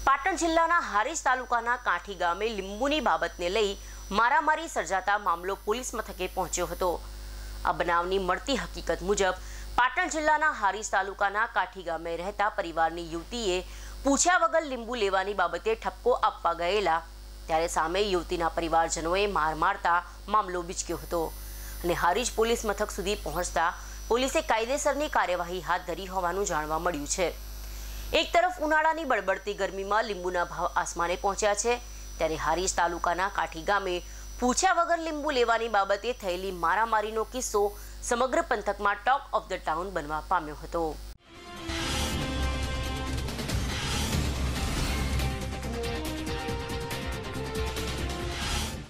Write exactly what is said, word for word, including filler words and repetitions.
પાટણ જિલ્લાના હારીજ તાલુકાના કાંઠી ગામે લીંબુની બાબતને લઈ મારામારી સર્જાતા મામલો પોલીસ મથકે પહોંચ્યો હતો। આ બનાવની મળતી હકીકત મુજબ પાટણ જિલ્લાના હારીજ તાલુકાના કાંઠી ગામે રહેતા પરિવારની યુવતીએ પૂછ્યા વગર લીંબુ લેવાની બાબતે ઠપકો આપવા ગયેલા ત્યારે સામે યુવતીના પરિવારજનોએ માર મારતા મામલો બીચક્યો હતો અને હારીજ પોલીસ મથક સુધી પહોંચતા પોલીસે કાયદેસરની કાર્યવાહી હાથ ધરી હોવાનું જાણવા મળ્યું છે। एक तरफ उनाळानी बळबळती गरमीमां લીંબુના ભાવ आसमाने पहोंच्या छे त्यारे हारीज तालुकाना काठी गामे पूछ्या वगर લીંબુ लेवानी बाबते थयेली मारामारीनो किस्सो समग्र पंथकमां टॉक ऑफ ध टाउन बनवा पाम्यो हतो।